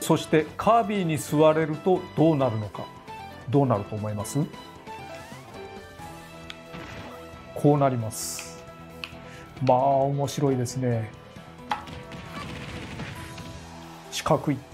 そしてカービィに座れるとどうなるのか。どうなると思います？こうなります。まあ面白いですね。四角い。